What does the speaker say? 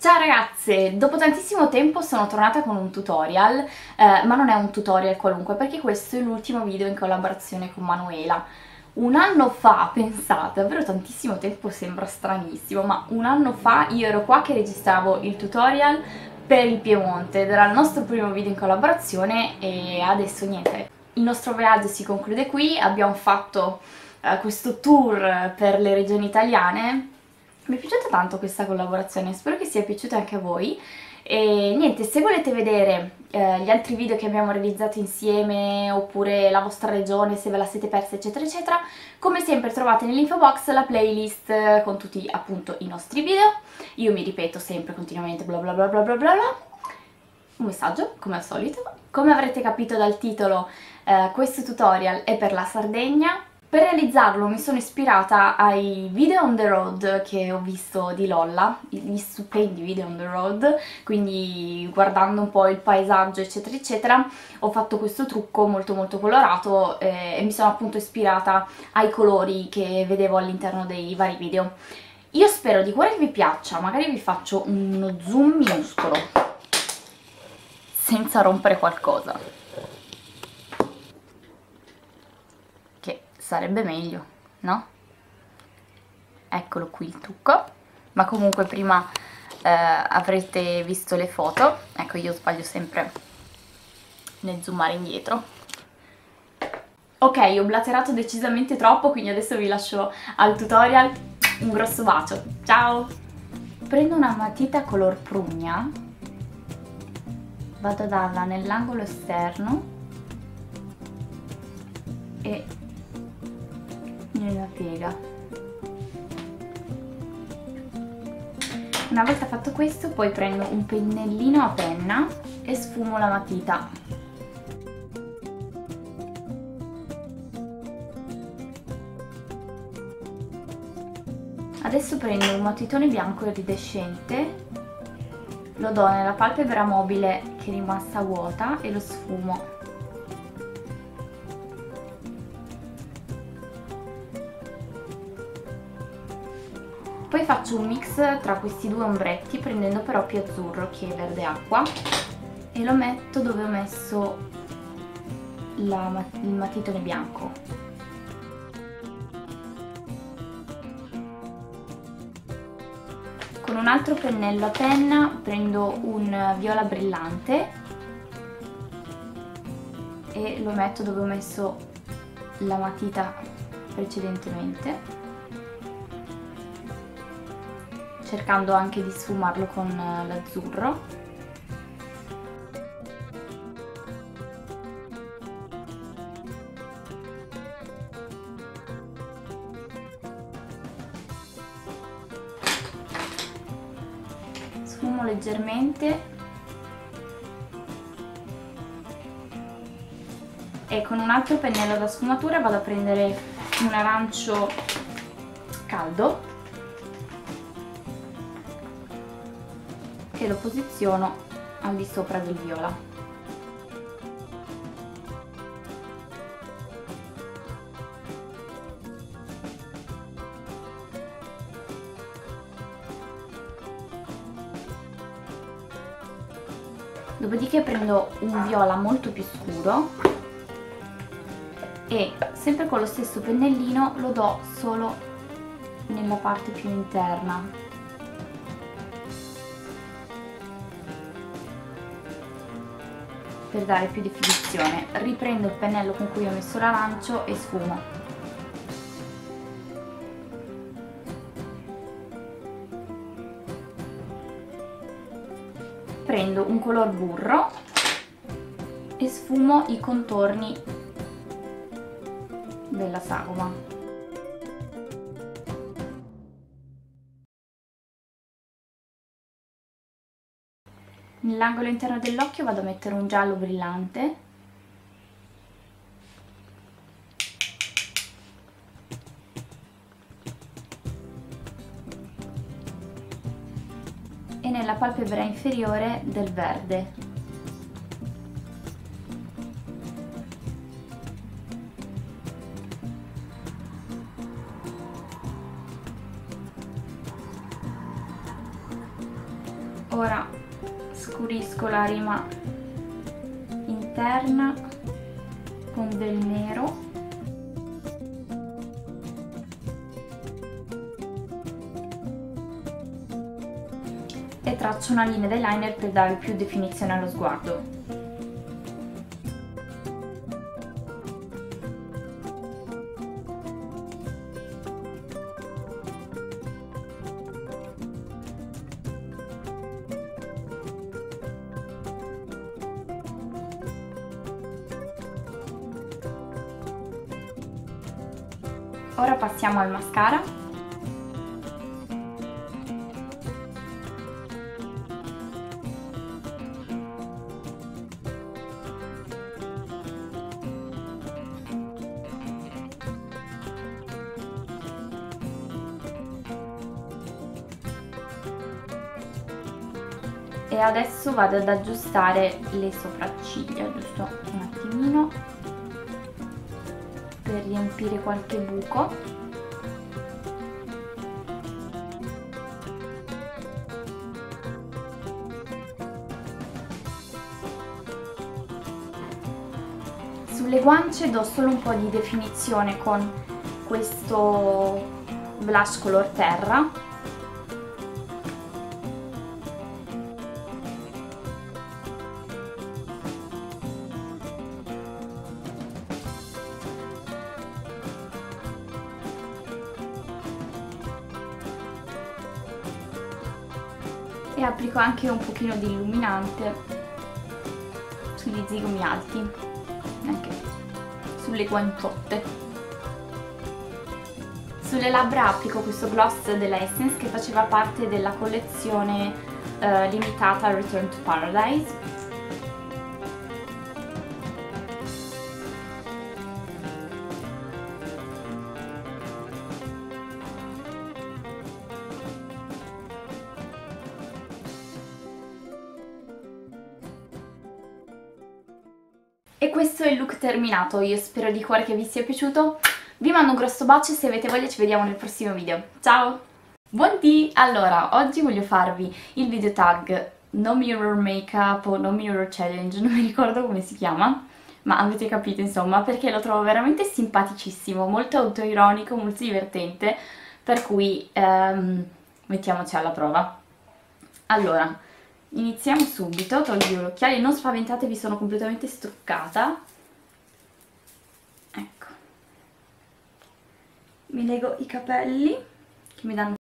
Ciao ragazze, dopo tantissimo tempo sono tornata con un tutorial, ma non è un tutorial qualunque perché questo è l'ultimo video in collaborazione con Manuela. Un anno fa, pensate, davvero tantissimo tempo, sembra stranissimo, ma un anno fa io ero qua che registravo il tutorial per il Piemonte ed era il nostro primo video in collaborazione e adesso niente. Il nostro viaggio si conclude qui, abbiamo fatto questo tour per le regioni italiane. Mi è piaciuta tanto questa collaborazione, spero che sia piaciuta anche a voi. E niente, se volete vedere gli altri video che abbiamo realizzato insieme oppure la vostra regione, se ve la siete persa eccetera eccetera, come sempre trovate nell'info box la playlist con tutti appunto i nostri video. Io mi ripeto sempre continuamente bla bla bla bla bla bla bla. Un messaggio, come al solito. Come avrete capito dal titolo, questo tutorial è per la Sardegna. Per realizzarlo mi sono ispirata ai video on the road che ho visto di Lolla, gli stupendi video on the road, quindi guardando un po' il paesaggio eccetera eccetera, ho fatto questo trucco molto colorato e mi sono appunto ispirata ai colori che vedevo all'interno dei vari video. Io spero di cuore che vi piaccia, magari vi faccio uno zoom minuscolo, senza rompere qualcosa. Sarebbe meglio, no? Eccolo qui il trucco, ma comunque prima avrete visto le foto. Ecco, io sbaglio sempre nel zoomare indietro. Ok, ho blaterato decisamente troppo, quindi adesso vi lascio al tutorial. Un grosso bacio, ciao! Prendo una matita color prugna, vado a darla nell'angolo esterno e nella piega. Una volta fatto questo poi prendo un pennellino a penna e sfumo la matita. Adesso prendo un matitone bianco iridescente, lo do nella palpebra mobile che è rimasta vuota e lo sfumo. Poi faccio un mix tra questi due ombretti prendendo però più azzurro che verde acqua e lo metto dove ho messo il matitone bianco. Con un altro pennello a penna prendo un viola brillante e lo metto dove ho messo la matita precedentemente, cercando anche di sfumarlo con l'azzurro. Sfumo leggermente e con un altro pennello da sfumatura vado a prendere un arancio caldo e lo posiziono al di sopra del viola. Dopodiché prendo un viola molto più scuro e sempre con lo stesso pennellino lo do solo nella parte più interna. Per dare più definizione, riprendo il pennello con cui ho messo l'arancio e sfumo. Prendo un color burro e sfumo i contorni della sagoma. Nell'angolo interno dell'occhio vado a mettere un giallo brillante e nella palpebra inferiore del verde. Ora scurisco la rima interna con del nero e traccio una linea d'eyeliner per dare più definizione allo sguardo. Ora passiamo al mascara. E adesso vado ad aggiustare le sopracciglia, giusto un attimino, per riempire qualche buco. Sulle guance do solo un po' di definizione con questo blush color terra. E applico anche un pochino di illuminante sugli zigomi alti, anche sulle guanciotte. Sulle labbra applico questo gloss della Essence che faceva parte della collezione limitata Return to Paradise. E questo è il look terminato, io spero di cuore che vi sia piaciuto, vi mando un grosso bacio e se avete voglia ci vediamo nel prossimo video, ciao! Buondì! Allora, oggi voglio farvi il video tag No Mirror Makeup o No Mirror Challenge, non mi ricordo come si chiama, ma avete capito insomma, perché lo trovo veramente simpaticissimo, molto autoironico, molto divertente, per cui mettiamoci alla prova. Allora, iniziamo subito, tolgo gli occhiali, non spaventatevi, sono completamente struccata. Ecco. Mi lego i capelli, che mi danno